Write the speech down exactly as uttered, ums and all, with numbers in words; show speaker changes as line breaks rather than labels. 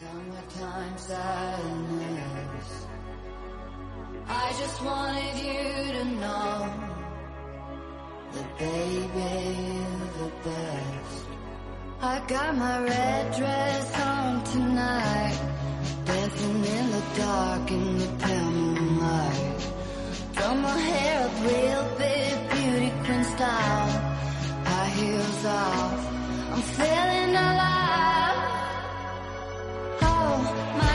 Summertime sadness. I just wanted you to know that baby you're the best. I got my red dress on tonight, dancing in the dark in the pale moonlight. Done my hair up real big, beauty queen style, high heels off, I'm feeling alive. Oh, my